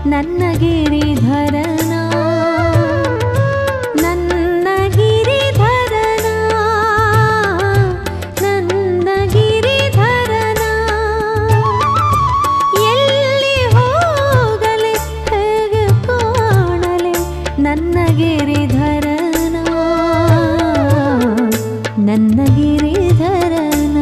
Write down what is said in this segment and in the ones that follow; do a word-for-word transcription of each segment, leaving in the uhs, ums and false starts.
ನನ್ನ ಗಿರಿಧರನ ನನ್ನ ಗಿರಿಧರನ ನನ್ನ ಗಿರಿಧರನ ಎಲ್ಲಿ ಹೋಗಲಿ ಹೇಗೆ ಕಾಣಲಿ ನನ್ನ ಗಿರಿಧರನ ನನ್ನ ಗಿರಿಧರನ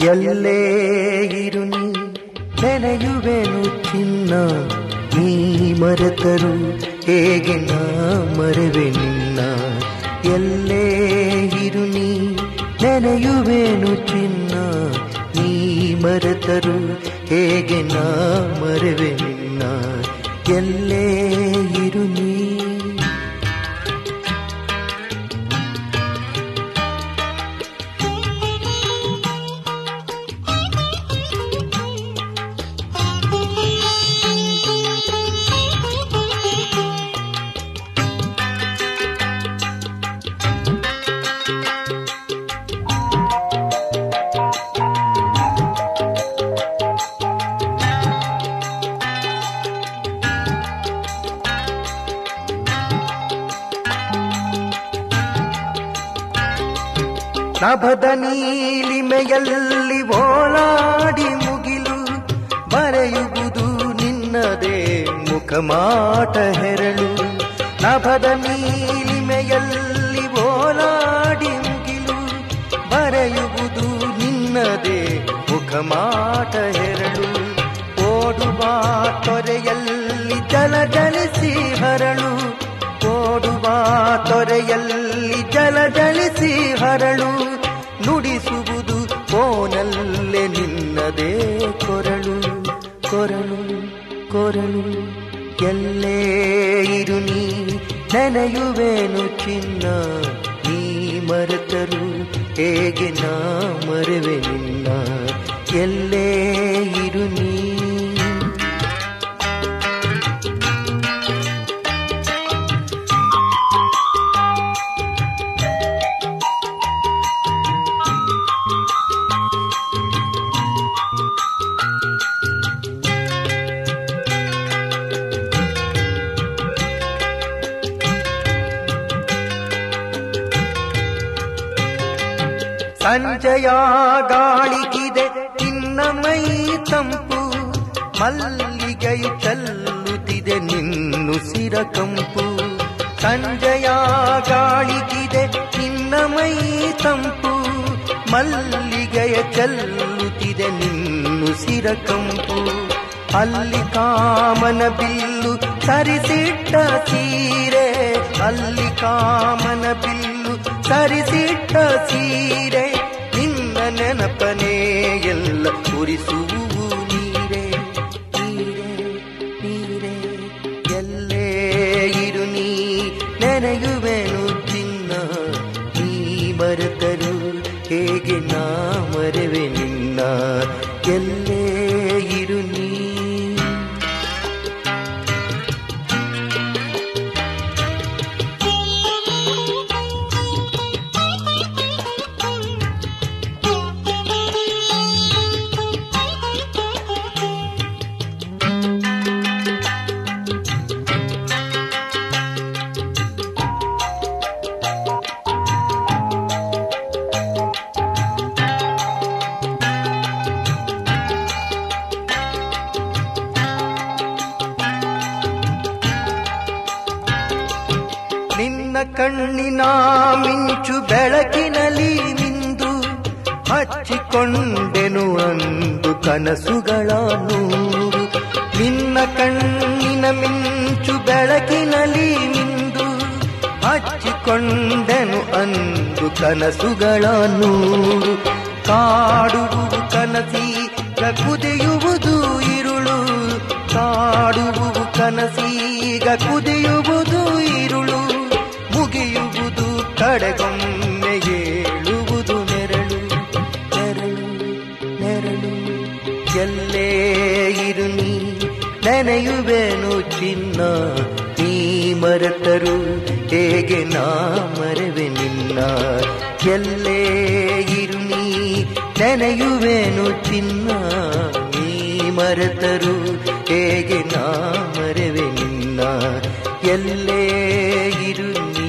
ಎಲ್ಲೇ ಇರು ನೀ ನೆನೆಯುವೆನು ಚಿನ್ನ, ನೀ ಮರೆತರು ಹೇಗೆ ನಾ ಮರೆವೆ ನಿನ್ನ. ಎಲ್ಲೇ ಇರು ನೀ ನೆನೆಯುವೆನು ಚಿನ್ನ, ನೀ ಮರೆತರು ಹೇಗೆ ನಾ ಮರೆವೆ ನಿನ್ನ. ಎಲ್ಲೇ ಇರು ನೀ. ನಭದ ನೀಲಿಮೆಯಲ್ಲಿ ಓಲಾಡಿ ಮುಗಿಲು ಬರೆಯುವುದು ನಿನ್ನದೇ ಮುಖಮಾಟ ಹೆರಳು. ನಭದ ನೀಲಿಮೆಯಲ್ಲಿ ಓಲಾಡಿ ಮುಗಿಲು ಬರೆಯುವುದು ನಿನ್ನದೇ ಮುಖಮಾಟ ಹೆರಳು. ಓಡುವ ತೊರೆಯಲ್ಲಿ ಜಲ ಜಲಿಸಿ ಹರಳು, ಓಡುವ ತೊರೆಯಲ್ಲಿ ಜಲ ಜಲಿಸಿ ಹರಳು. ನುಡಿಸುವುದು ಕೋನಲ್ಲೇ ನಿನ್ನದೇ ಕೊರಳು, ಕೊರಳು ಕೊರಳು. ಎಲ್ಲೇ ಇರು ನೀ ನೆನೆಯುವೆನು ಚಿನ್ನ, ನೀ ಮರೆತರು ಹೇಗೆ ನಾ ಮರೆವೆ ನಿನ್ನ. ಎಲ್ಲೇ ಇರು ನೀ. ಸಂಜೆಯ ಗಾಳಿಗಿದೆ ನಿನ್ನ ಮೈ ತಂಪು, ಮಲ್ಲಿಗೆಯು ಚೆಲ್ಲುತ್ತಿದೆ ನಿನ್ನುಸಿರ ಕಂಪು. ಸಂಜೆಯ ಗಾಳಿಗಿದೆ ನಿನ್ನ ಮೈ ತಂಪು, ಮಲ್ಲಿಗೆಯ ಚೆಲ್ಲುತ್ತಿದೆ ನಿನ್ನುಸಿರ ಕಂಪು. ಅಲ್ಲಿ ಕಾಮನ ಬಿಲ್ಲು ಸರಿಸಿಟ್ಟ ಸೀರೆ, ಅಲ್ಲಿ ಕಾಮನ ಬಿಲ್ಲು ಸರಿಸಿಟ್ಟ ಸೀರೆ. ನಿನ್ನ ನೆನಪನೇ ಎಲ್ಲ ಉರಿಸುವು ನೀರೇ, ನೀರೇ ನೀರೇ. ಎಲ್ಲೇ ಇರು ನೀ ನೆನೆಯುವೆನು ಚಿನ್ನ, ನೀ ಮರೆತರು ಹೇಗೆ ನಾ ಮರೆವೆ ನಿನ್ನ. ಎಲ್ಲೇ ಇರು ನೀ. ಕಣ್ಣಿನ ಮಿಂಚು ಬೆಳಕಿನಲ್ಲಿ ಮಿಂದು ಹಚ್ಚಿಕೊಂಡೆನು ಅಂದು ಕನಸುಗಳ ನೂರು. ನಿನ್ನ ಕಣ್ಣಿನ ಮಿಂಚು ಬೆಳಕಿನಲ್ಲಿ ಮಿಂದು ಹಚ್ಚಿಕೊಂಡೆನು ಅಂದು ಕನಸುಗಳ ನೂರು. ಕಾಡುವುದು ಕನಸೀಗ ಕುದಿಯುವುದು ಇರುಳು, ಕಾಡುವುದು ಕನಸೀಗ ಕುದಿಯುವುದು ಇರುಳು. ಮುಗಿಯುವುದು ಕಡೆಗೊಮ್ಮೆ ಏಳುವುದು ನೆರಳು, ನೆರಳು ನೆರಳು. ಎಲ್ಲೇ ಇರು ನೀ ನೆನೆಯುವೆನು ಚಿನ್ನ, ನೀ ಮರೆತರು ಹೇಗೆ ನಾ ಮರೆವೆ ನಿನ್ನ. ಎಲ್ಲೇ ಇರು ನೀ ನೆನೆಯುವೆನು ಚಿನ್ನ, ನೀ ಮರೆತರು ಹೇಗೆ ನಾ ಮರೆವೆ ನಿನ್ನ. ಎಲ್ಲೇ ಇರು ನೀ.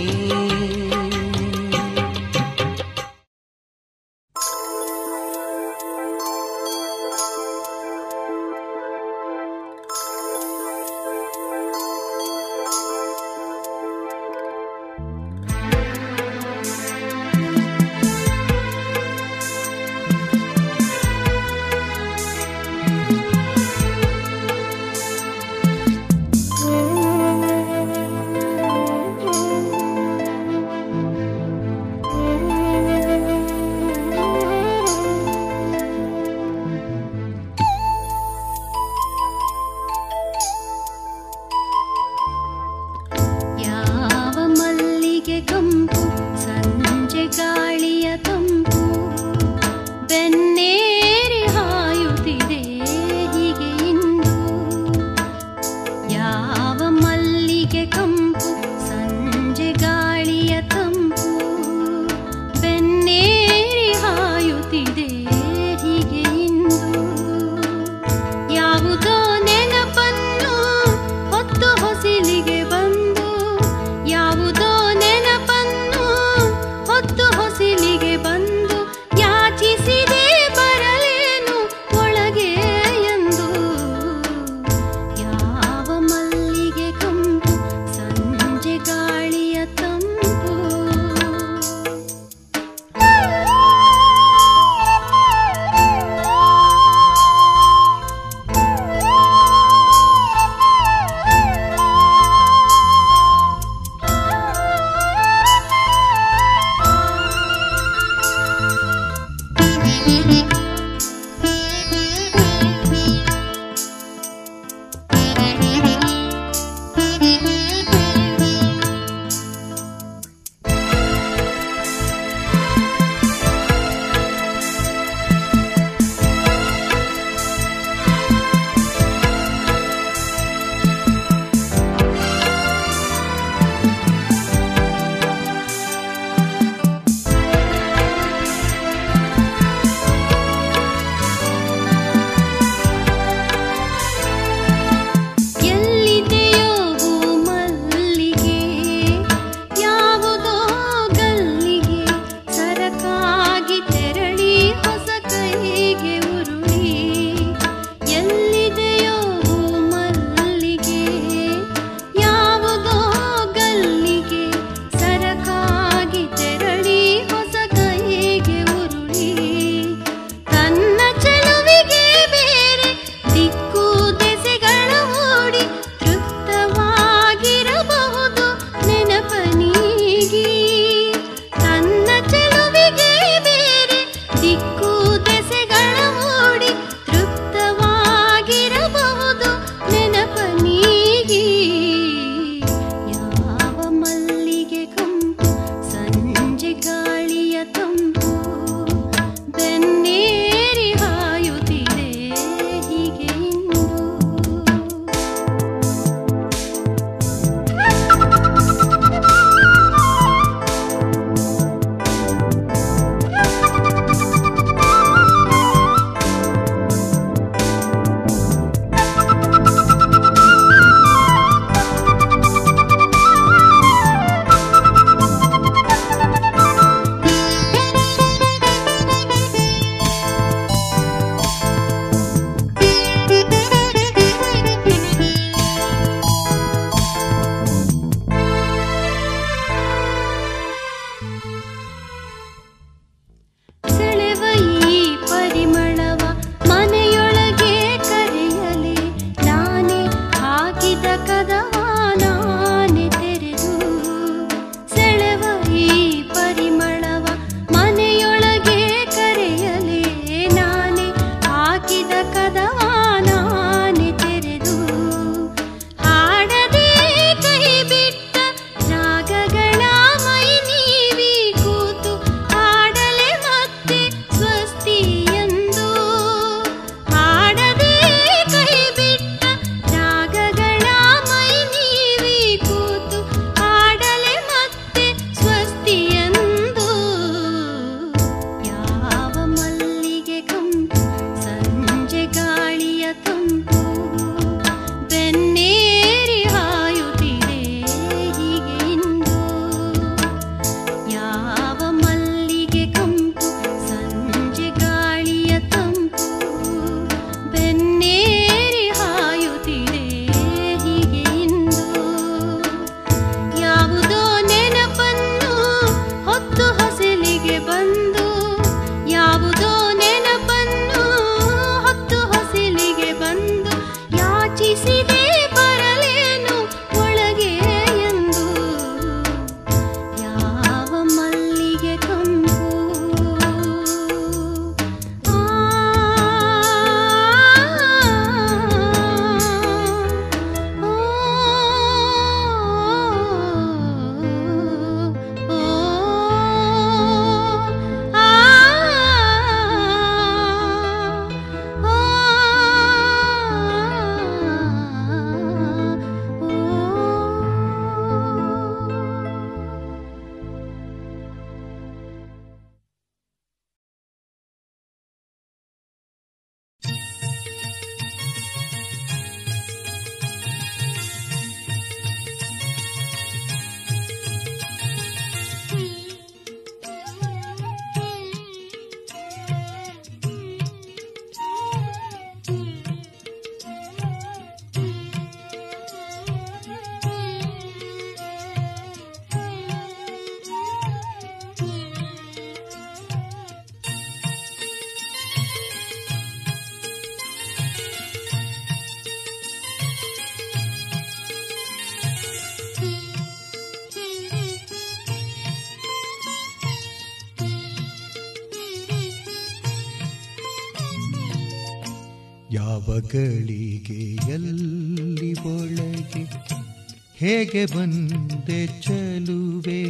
ಯಾವ ಗಳಿಗೆ ಎಲ್ಲಿ ಒಳಗೆ ಹೇಗೆ ಬಂದೆ ಚಲುವೆ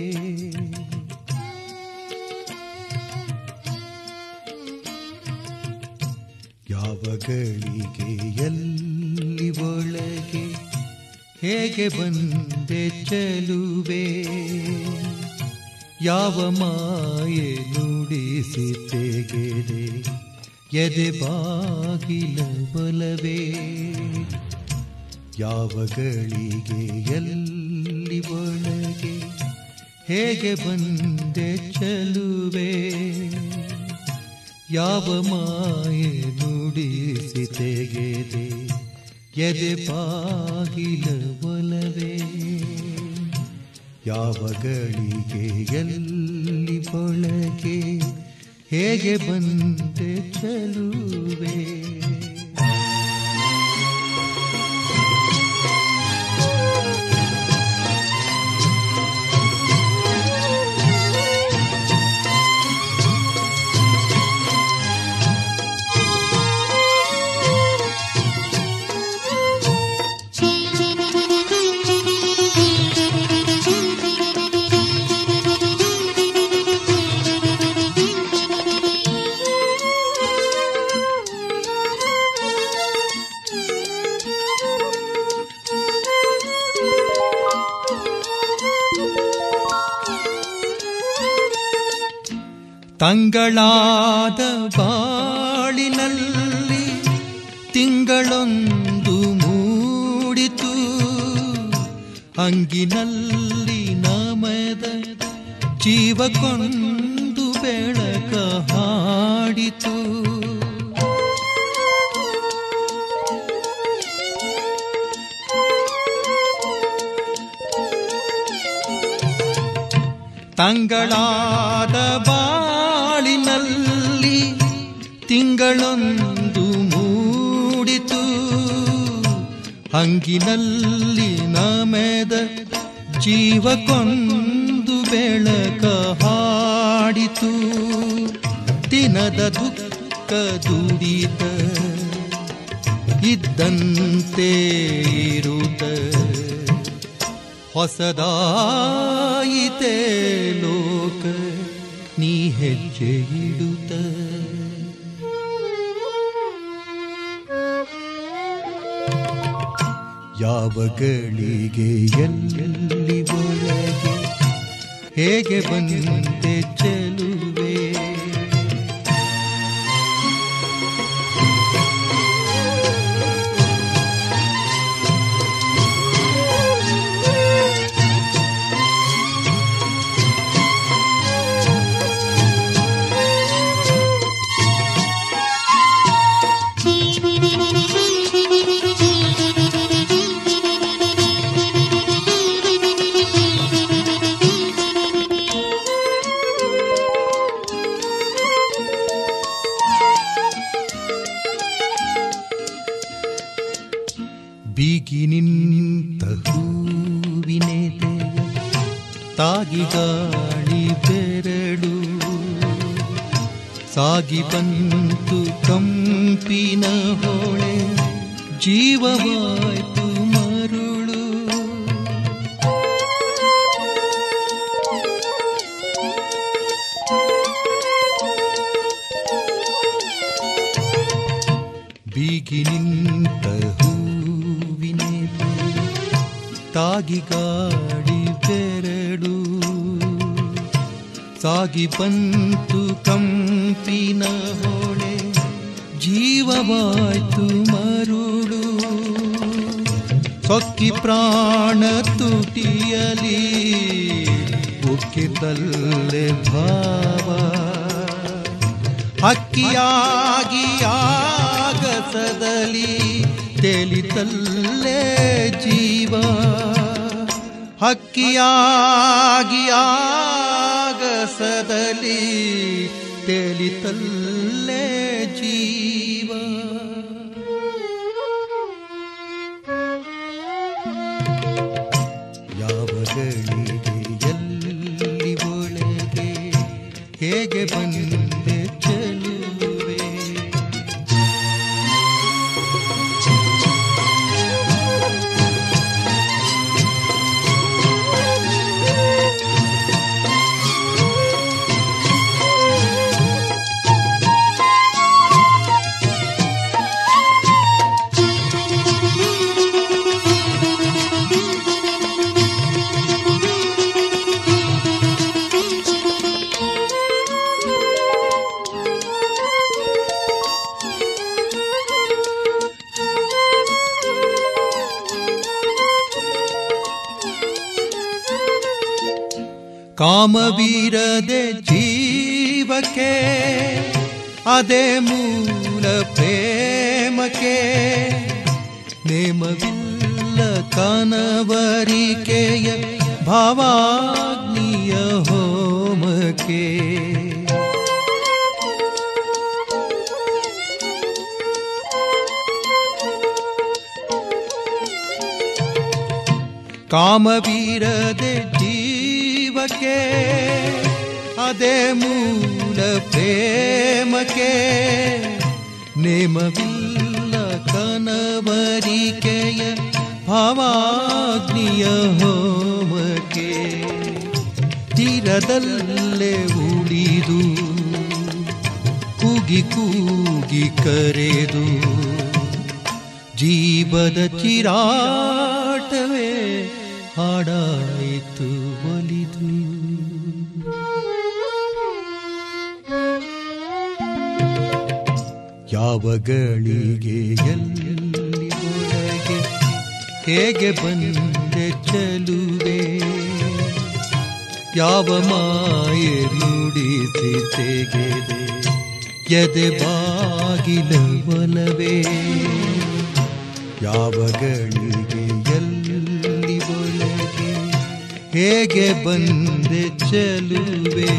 ಯಾವ ಗಳಿಗೆ ಎಲ್ಲಿ ಒಳಗೆ ಹೇಗೆ ಬಂದೆ ಚಲುವೆ ಯಾವ ಮಾಯೆ ನುಡಿಸಿ ತೆಗೆದೆ ಎದೆ ಬಾಗಿಲ ಬಲವೇ ಯಾವ ಗಳಿಗೆ ಎಲ್ಲಿ ಒಳಗೆ ಹೇಗೆ ಬಂದೆ ಚಲುವೆ ಯಾವ ಮಾಯೆ ನುಡಿಸಿ ತೆಗೆದೆ ಎದೆ ಬಾಗಿಲ ಬಲವೇ ಯಾವ ಗಳಿಗೆ ಎಲ್ಲಿ ಒಳಗೆ ಹೇಗೆ ಬಂದೆ ಚಲುವೆ ತಂಗಳಾದ ಬಾಳಿನಲ್ಲಿ ತಿಂಗಳೊಂದು ಮೂಡಿತು ಅಂಗಿನಲ್ಲಿ ನಮದ ಜೀವಕ್ಕೊಂದು ಬೆಳಕ ಹಾಡಿತು ತಂಗಳಾದ ಬಾಳಿನಲ್ಲಿ ತಿಂಗಳೊಂದು ಮೂಡಿತು ಹಂಗಿನಲ್ಲಿ ನಮೆದ ಜೀವಕ್ಕೊಂದು ಬೆಳಕ ಹಾಡಿತು ದಿನದ ದುಃಖ ದುಡಿತ ಇದ್ದಂತೆ ಇರುತ್ತ ಹೊಸದಾಯಿತೆ ಲೋಕ ನೀ ಹೆಜ್ಜೆ ಇಡುತ್ತ ಯಾವ ಗಳಿಗೆ ಎಲ್ಲಿ ಒಳಗೆ ಹೇಗೆ ಬಂದೆ ಚೆಲುವೆ ಬೀಗಿ ನಿಂತ ಹೂವಿನೆದೆಯ ತಾಗಿ ಗಾಳಿ ಬೆರಳು ಸಾಗಿ ಬಂತು ಕಂಪಿನ ಹೊಳೆ ಜೀವವಾಯ್ತು ಮರುಳು ಬೀಗಿ ನಿಂತ ತಾಗಿ ಗಾಡಿ ಬೆರಡು ಸಾಗಿ ಬಂತು ಕಂಪಿನ ಹೊಳೆ ಜೀವವಾಯ್ತು ಮರುಳು ಸೊಕ್ಕಿ ಪ್ರಾಣ ತುಟಿಯಲಿ ಉಕ್ಕಿತಲ್ಲೆ ಭಾವ ಹಕ್ಕಿಯಾಗಿ ಆಗಸದಲ್ಲಿ ತೆಲಿತಲ್ಲೇ ಜೀವ ಹಕ್ಕಿಯಾಗಿ ಆಗಸದಲ್ಲಿ ತೆಲಿತಲ್ಲೇ ಜೀವ ಯಾವ ಗಳಿಗೆ ಎಲ್ಲಿ ಒಳಗೆ ಹೇಗೆ ಬಂದೆ ಚೆಲುವೆ ಕಾಮವೀರದೆ ಜೀವಕ್ಕೆ ಅದೇ ಮೂಲ ಪ್ರೇಮಕ್ಕೆ ನೇಮವಿಲ್ಲ ಕನವರಿಕೆಯ ಭಾವಾಗ್ನಿಯ ಹೋಮಕ್ಕೆ ಕಾಮವೀರದೆ ಜೀವಕ್ಕೆ ಅದೇ ಮೂಲ ಪ್ರೇಮಕ್ಕೆ ನೇಮವಿಲ್ಲ ಕನವರಿಕೆಯ ಭಾವಾಗ್ನಿಯ ಹೋಮಕ್ಕೆ ತೀರದಲ್ಲೇ ಉಳಿದು ಕೂಗಿ ಕೂಗಿ ಕರೆದು ಜೀವದ ಚಿರಾಟವೇ ಹಾಡಾಯಿತು ಒಲಿದು ಯಾವ ಗಳಿಗೆ ಎಲ್ಲಿ ಒಳಗೆ ಹೇಗೆ ಬಂದೆ ಚಲುವೆ ಯಾವ ಮಾಯೆ ನುಡಿಸಿ ತೆಗೆದೆ ಎದೆ ಬಾಗಿಲ ಒಲವೇ ಯಾವ ಗಳಿಗೆ ಎಲ್ಲಿ ಒಳಗೆ ಹೇಗೆ ಬಂದೆ ಚಲುವೆ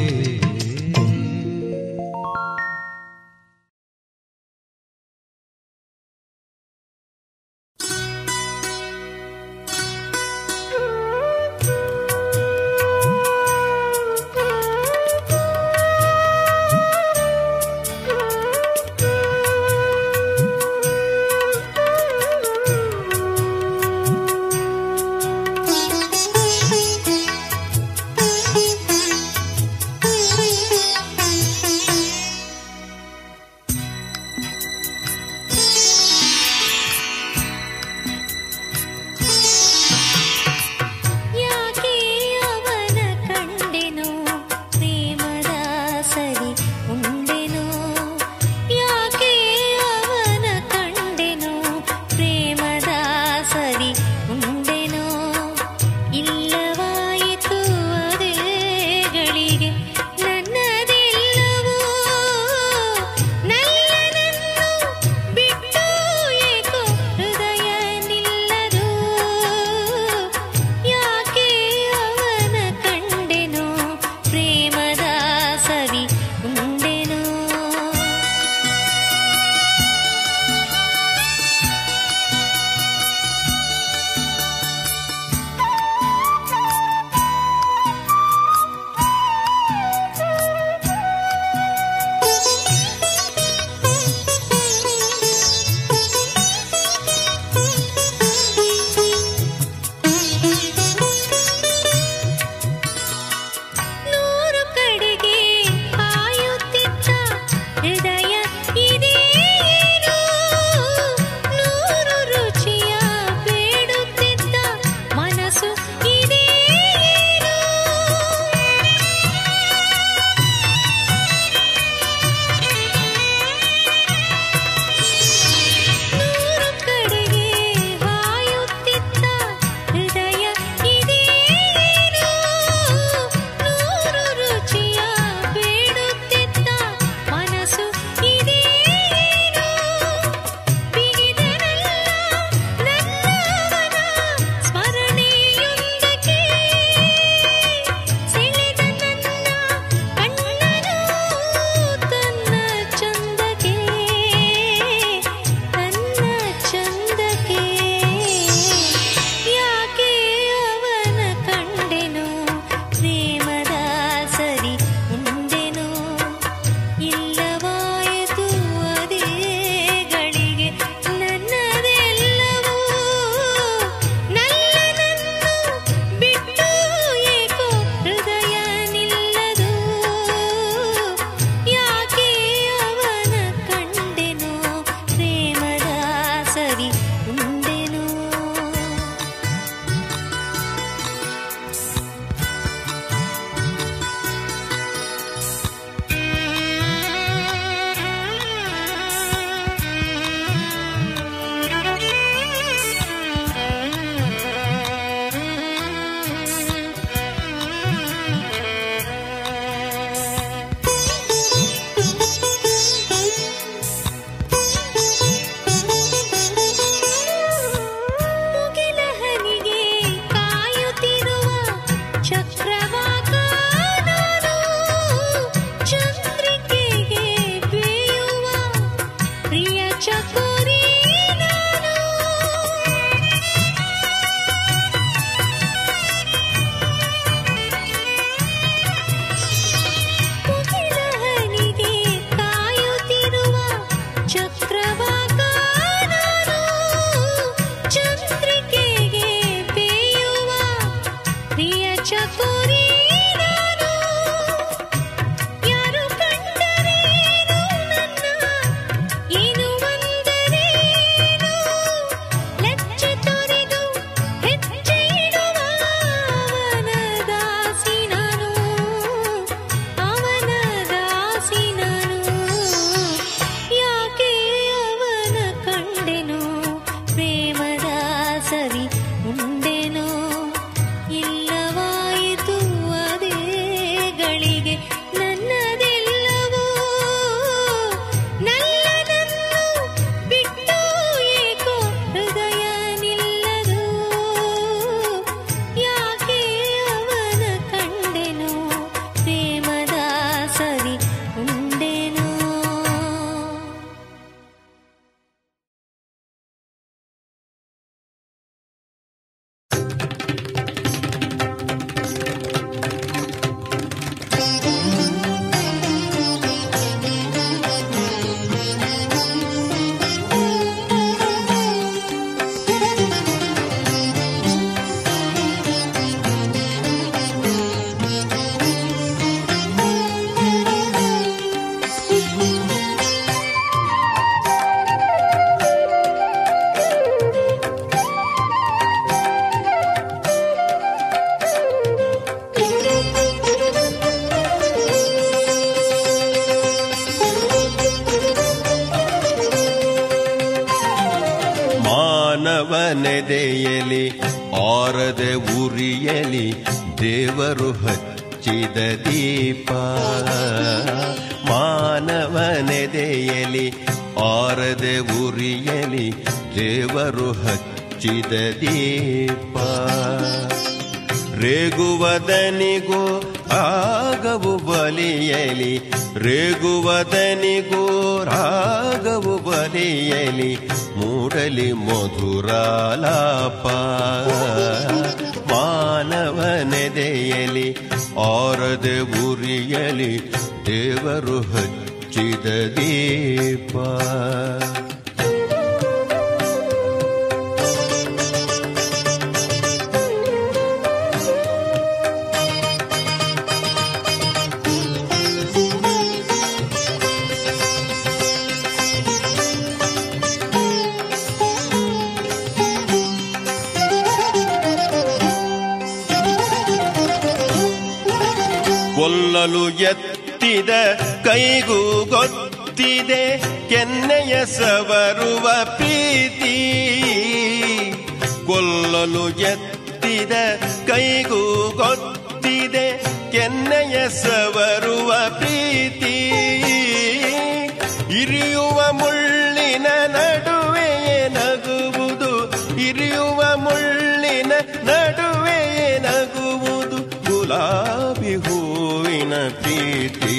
ಮಾನವನೆದೆಯಲಿ ಆರದೆ ಉರಿಯಲಿ ದೇವರು ಹಚ್ಚಿದ ದೀಪ. ಮಾನವನೆದೆಯಲಿ ಆರದೆ ಉರಿಯಲಿ ದೇವರು ಹಚ್ಚಿದ ದೀಪ. ರೇಗುವದನಿಗೂ ರಾಗವು ಬಲಿಯಲಿ, ರೇಗುವದನಿಗೂ ರಾಗವು ಬಲಿಯಲಿ, ಮೂಡಲಿ ಮಧುರಾಲಾಪ. ಮಾನವನೆದೆಯಲಿ ಆರದೆ ಉರಿಯಲಿ ದೇವರು ಹಚ್ಚಿದ ದೀಪ. ಕೊಲ್ಲಲು ಎತ್ತಿದ ಕೈಗೂ ಗೊತ್ತಿದೆ ಕೆನ್ನೆಯ ಸವರುವ ಪ್ರೀತಿ. ಕೊಲ್ಲಲು ಎತ್ತಿದ ಕೈಗೂ ಗೊತ್ತಿದೆ ಕೆನ್ನೆಯ ಸವರುವ ಪ್ರೀತಿ. ಇರಿಯುವ ಮುಳ್ಳಿನ ನಡುವೆಯೇ ನಗುವುದು, ಇರಿಯುವ ಮುಳ್ಳಿನ ನಡುವೆಯೇ ನಗುವುದು ಗುಲಾಬಿ ಹೂವಿನ ಪ್ರೀತಿ.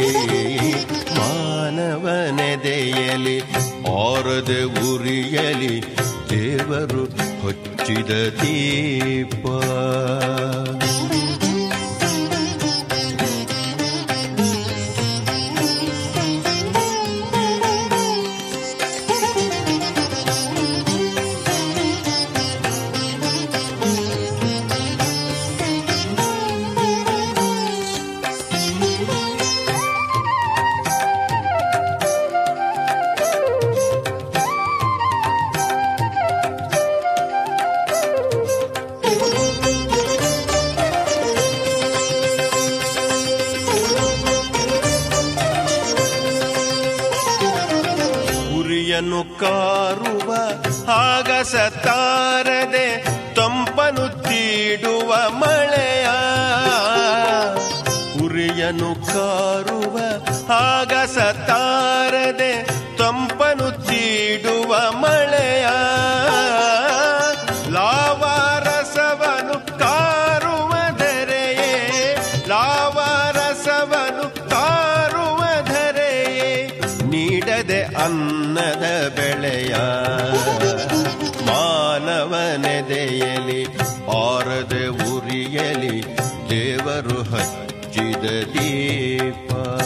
ಮಾನವನೆದೆಯಲಿ ಆರದೆ ಉರಿಯಲಿ ದೇವರು ಹಚ್ಚಿದ ದೀಪ. ಉರಿಯನ್ನು ಕಾರುವ ಆಗಸ ತಾರದೆ ತಂಪನು ತೀಡುವ ಮಳೆಯ. ಉರಿಯನ್ನು ಕಾರುವ ಆಗಸ ತಾರದೆ ತಂಪನು ತೀಡುವ ಮಳೆಯ. ಲಾವಾರಸವನು ಕಾರುವ ಧರೆಯೇ, ಲಾವಾರಸವನು ಕಾರುವ ಧರೆಯೇ, ನೀಡದೆ ಅನ್ನದ ಬೆಳೆಯ. ಮಾನವನೆದೆಯಲಿ ಆರದೆ ಉರಿಯಲಿ ದೇವರು ಹಚ್ಚಿದ ದೀಪ.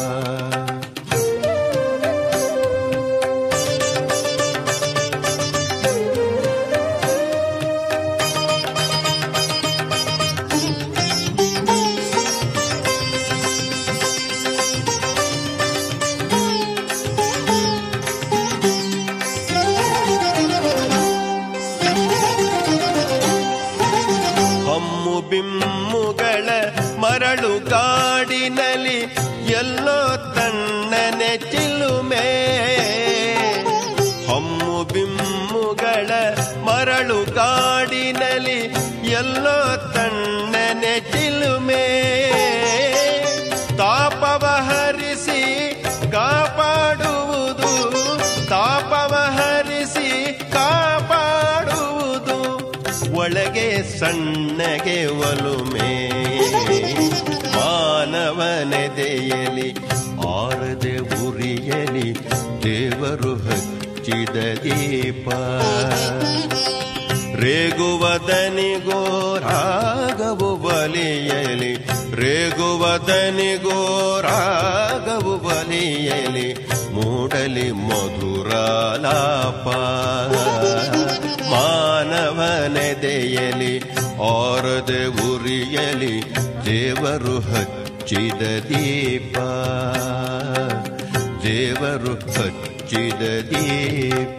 ಬಿಮ್ಮುಗಳ ಮರಳು ಕಾಡಿನಲ್ಲಿ ಎಲ್ಲೋ ತಣ್ಣನೆ ಚಿಲುಮೆ. ಹಮ್ಮು ಬಿಮ್ಮುಗಳ ಮರಳು ಕಾಡಿನಲ್ಲಿ ಎಲ್ಲೋ ತಣ್ಣನೆ ಚಿಲುಮೆ. ತಾಪವ ಹರಿಸಿ ಕಾಪಾಡುವುದು, ತಾಪವ ಹರಿಸಿ ಕಾಪಾಡುವುದು, ಒಳಗೆ ಸಣ್ಣಗೆ ಒಲುಮೆ. ಮಾನವನೆದೆಯಲಿ ಆರದೆ ಉರಿಯಲಿ ದೇವರು ಹಚ್ಚಿದ ದೀಪ. ರೇಗುವದನಿಗೋ ರಾಗವು ಬಲಿಯಲಿ, ರೇಗುವದನಿಗೋ ರಾಗವು ಬಲಿಯಲಿ, ಮೂಡಲಿ ಮಧುರಾಲಾಪ. ಮಾನವನೆದೆಯಲಿ ಆರದೆ ಉರಿಯಲಿ ದೇವರು ಹಚ್ಚಿದ ದೀಪ, ದೇವರು ಹಚ್ಚಿದ ದೀಪ.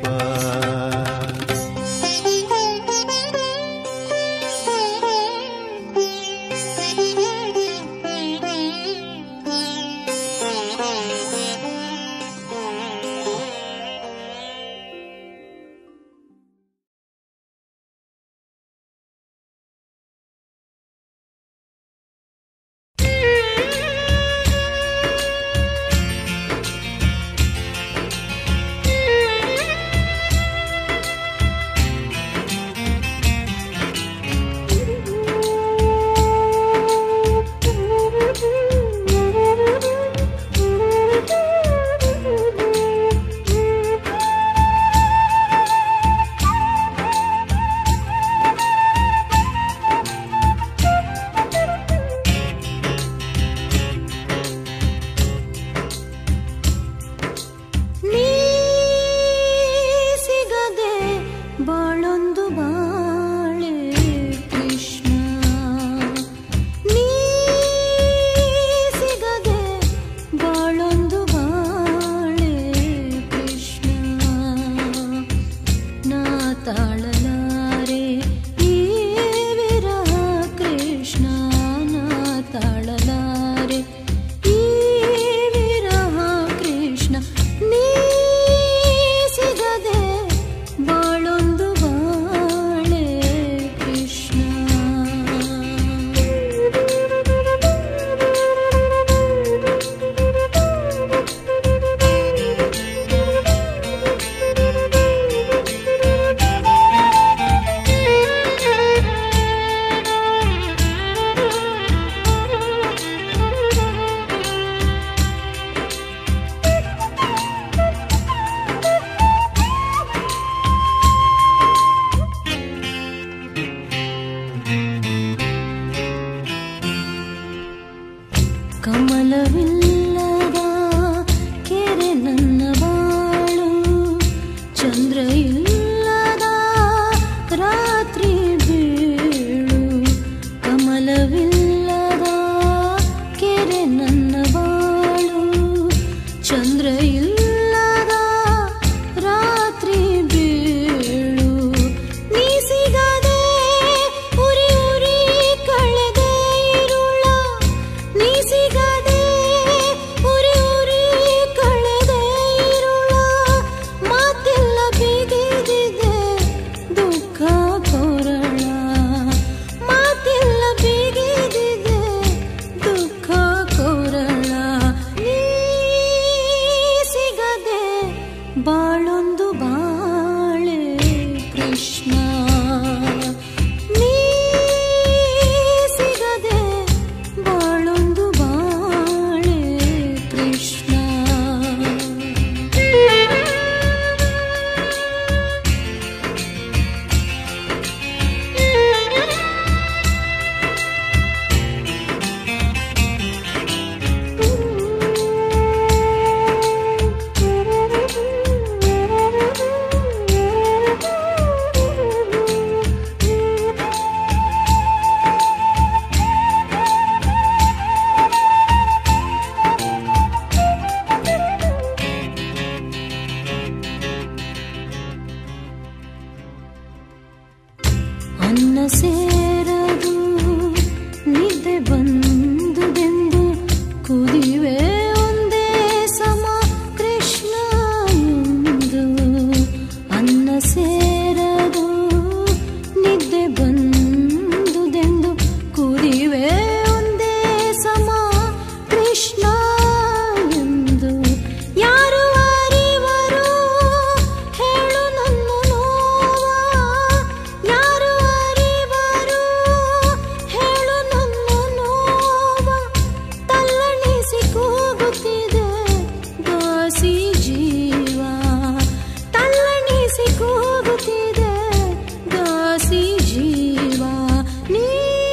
ಕೃಷ್ಣ ನೀ ಸಿಗದೆ ಬಾಳೊಂದು ಬಾಳೆ ಕೃಷ್ಣ. ಅನ್ನ ಸೇರದು ನಿದ್ದೆ ಬಂದುದೆಂದು ಕುದಿವೆ ಒಂದೇ ಸಮ ಕೃಷ್ಣ ಎಂದು. ಅನ್ನ ಸೇರದು ನಿದ್ದೆ ಬಂದುದೆಂದು ಕುದಿವೆ ಒಂದೇ ಸಮ ಕೃಷ್ಣ ಎಂದು. ಯಾರು ಅರಿವರು ಹೇಳು ನನ್ನ ನೋವ, ಯಾರು ಅರಿವರು ಹೇಳು ನನ್ನ ನೋವ. ತಲ್ಲಣಿಸಿ ಕೂಗುತ್ತಿದೆ ದಾಸಿ ಜೀವ, ತಲ್ಲಣಿಸಿ ಕೂಗುತ್ತಿದೆ ದಾಸಿ ಜೀವ. ನೀ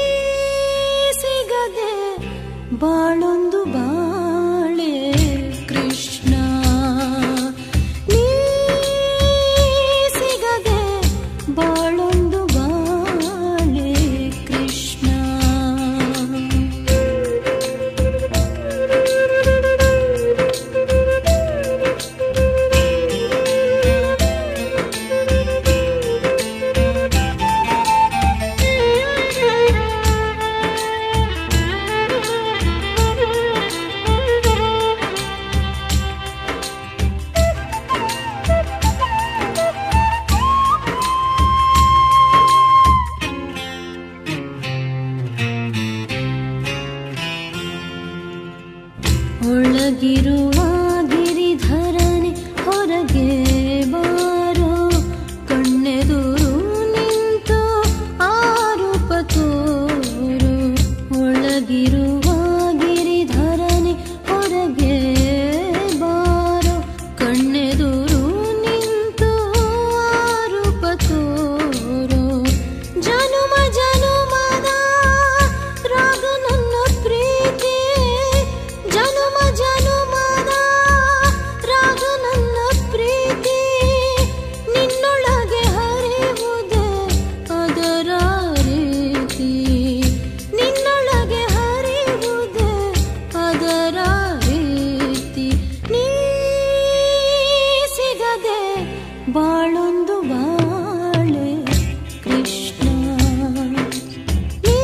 ಸಿಗದೆ ಬಾಳೊಂದು ಬಾಳೆ ಕೃಷ್ಣ ನೀ ಸಿಗದೆ ಬಾಳೊಂದು ಬಾಳೆ ಕೃಷ್ಣ. ಒಳಗಿರುವ ಗಿರಿಧರನೆ ಹೊರಗೆ ಬಾರೋ, ಕಣ್ಣೆದುರು ನಿಂತು ಆರೋಪ ತೋರು. ಒಳಗಿರುವ ಗಿರಿಧರನೆ ಹೊರಗೆ ಬಾರೋ, ಕಣ್ಣೆದುರು ನಿಂತು ಆರೋಪ ತೋರು. ಜನುಮ ಜನುಮದ ರಾಗ ನನ್ನ ಪ್ರೀತಿ, ಜನುಮ ಜನುಮದ ರಾಗ ನನ್ನ ಪ್ರೀತಿ. ನಿನ್ನೊಳಗೆ ಹರಿವುದೇ ಅದರ ರೀತಿ, ನಿನ್ನೊಳಗೆ ಹರಿವುದೇ ಅದರ ರೀತಿ. ನೀ ಸಿಗದೆ ಬಾಳೊಂದು ಬಾಳೆ ಕೃಷ್ಣ ನೀ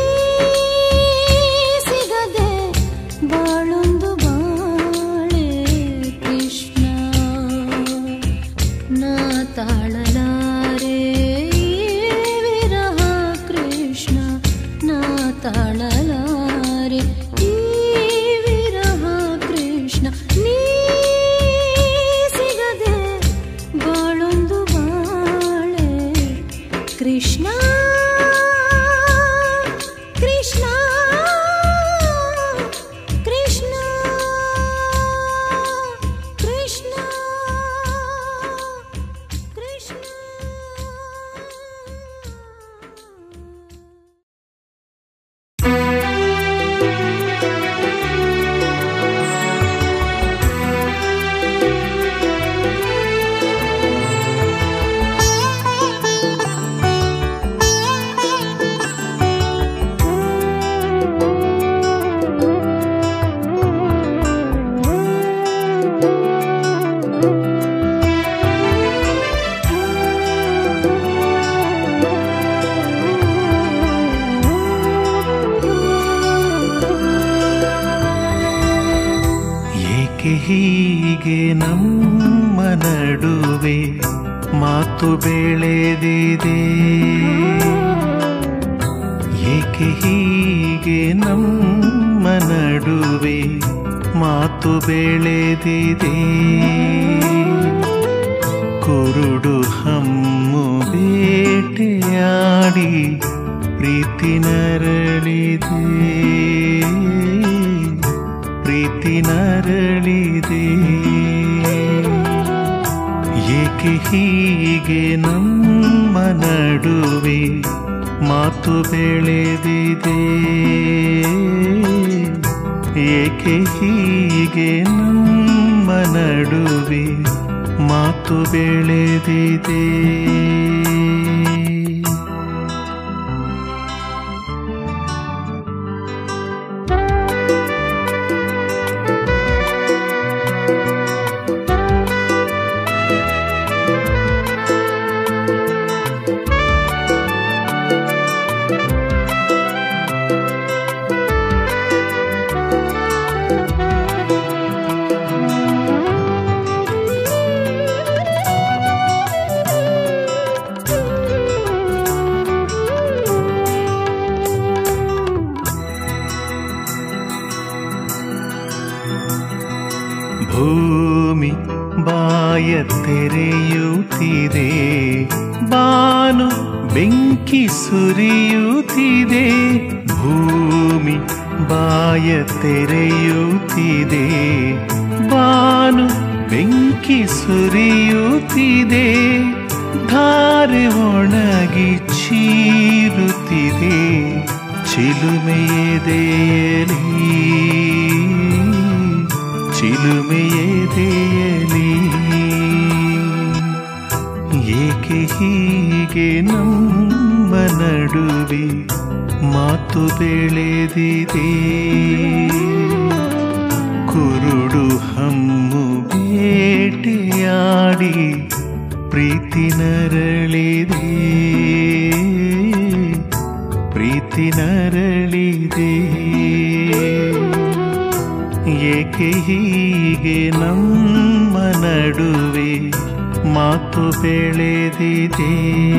ಸಿಗದೆ ಬಾಳೊಂದು ಬಾಳೆ ಕೃಷ್ಣ. ನಾ ತಾಳಲಾರೆ ಈ ವಿರಹ ಕೃಷ್ಣ, ನಾ ತಾಳಲಾರೆ ಈ ವಿರಹ ಕೃಷ್ಣ. ನೀ ಸಿಗದೆ ಬಾಳೊಂದು ಬಾಳೆ ಕೃಷ್ಣ ಕೃಷ್ಣ ಕೃಷ್ಣ ಕೃಷ್ಣ ಕೃಷ್ಣ. ಹೀಗೆ ನಮ್ಮ ನಡುವೆ ಮಾತು ಬೆಳೆದಿದೆ, ಏಕೆ ಹೀಗೆ ನಮ್ಮ ನಡುವೆ ಮಾತು ಬೆಳೆದಿದೆ. ಕುರುಡು ಹಮ್ಮು ನಮ್ಮ ನಡುವೆ ಮಾತು ಬೆಳೆದಿದೆ. ಏಕೆ ಹೀಗೆ ನಮ್ಮ ನಡುವೆ ಮಾತು ಬೆಳೆದಿದೆ. ಭೂಮಿ ಬಾಯ ತೆರೆಯುತ್ತಿದೆ, ಬಾನು ಬೆಂಕಿ ಸುರಿಯುತ್ತಿದೆ. ಭೂಮಿ ಬಾಯ ತೆರೆಯುತ್ತಿದೆ, ಬಾನು ಬೆಂಕಿ ಸುರಿಯುತ್ತಿದೆ. ಧಾರೆ ಒಣಗಿ ಚೀರುತ್ತಿದೆ, ಚಿಲುಮೆಯೆದೆಯಲಿ ಚಿಲುಮೆಯೆದೆಯಲಿ. ಏಕೆ ಹೀಗೆ ನಮ್ಮ ನಡುವೆ ಮಾತು ಬೆಳೆದಿದೆ. ಕುರುಡು ಹಮ್ಮು ಬೇಟೆಯಾಡಿ ಪ್ರೀತಿ ನರಳಿದೆ, ಪ್ರೀತಿ ನರಳಿದೆ. ಏಕೆ ಹೀಗೆ ನಮ್ಮ ನಡುವೆ ಮಾತು ಬೆಳೆದಿದೆ.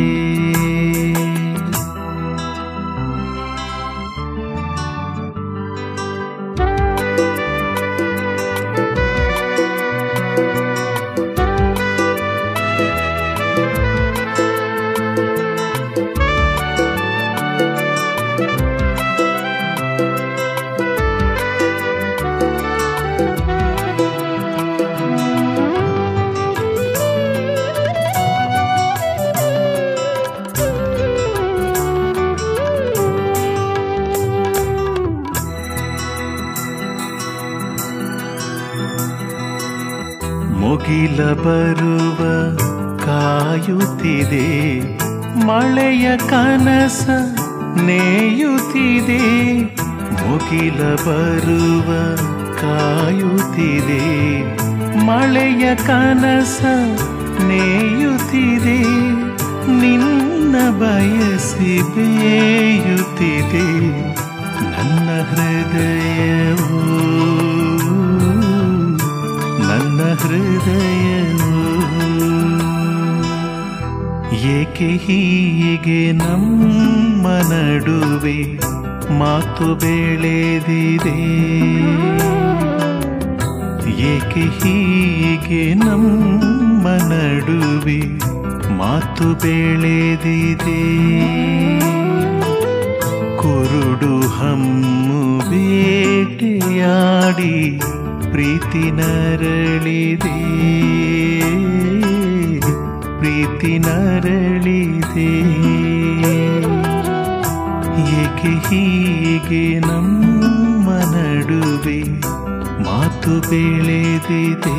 ಮುಗಿಲ ಬರುವ ಕಾಯುತ್ತಿದೆ, ಮಳೆಯ ಕನಸ ನೇಯುತ್ತಿದೆ. ಮುಗಿಲ ಬರುವ ಕಾಯುತ್ತಿದೆ, ಮಳೆಯ ಕನಸ ನೇಯುತ್ತಿದೆ. ನಿನ್ನ ಬಯಸಿ ಬೇಯುತ್ತಿದೆ ನನ್ನ ಹೃದಯವು, ನನ್ನ ಹೃದಯವು. ಏಕೆ ಹೀಗೆ ನಮ್ಮ ನಡುವೆ ಮಾತು ಬೆಳೆದಿದೆ. ಏಕೆ ಹೀಗೆ ನಮ್ಮ ನಡುವೆ ಮಾತು ಬೆಳೆದಿದೆ. ಕುರುಡು ಹಮ್ಮು ಬೇಟೆಯಾಡಿ ಪ್ರೀತಿ ನರಳಿದೆ, ಪ್ರೀತಿ ನರಳಿದೆ. ಏಕೆ ಹೀಗೆ ನಮ್ಮ ನಡುವೆ ಮಾತು ಬೆಳೆದಿದೆ.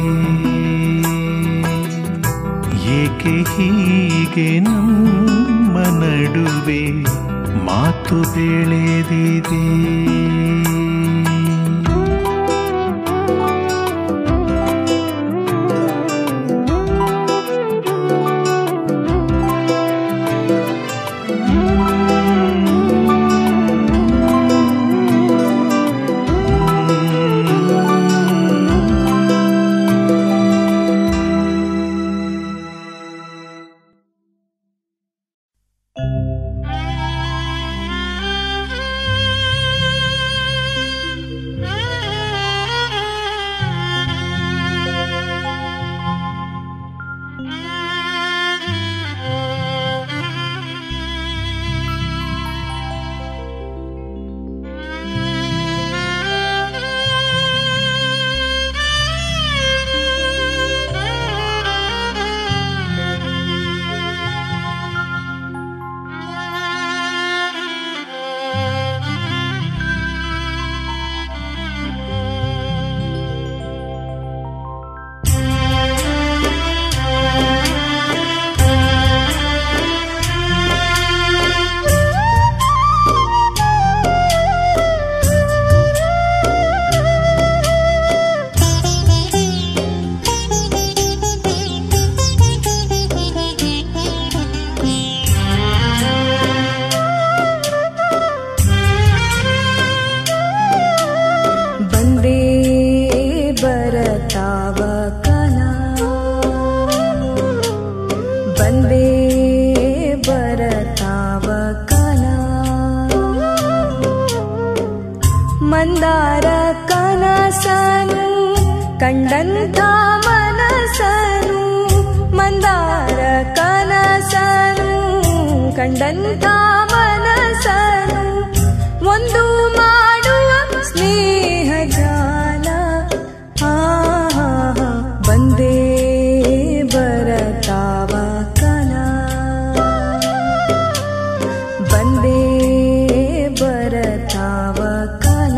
ಏಕೆ ಹೀಗೆ ನಮ್ಮ ನಡುವೆ ಮಾತು ಬೆಳೆದಿದೆ. ಮಂದಾರ ಕನಸನು ಕಂಡಂಥ ಮನಸನು ಮಂದಾರ ಕನಸನು ಕಂಡಂಥ ಮನಸನು ಒಂದು ಮಾಡುವ ಸ್ನೇಹ ಜಾಲ ಆ ಬಂದೇ ಬರತಾವ ಕಲ ಬಂದೇ ಬರತಾವ ಕಲ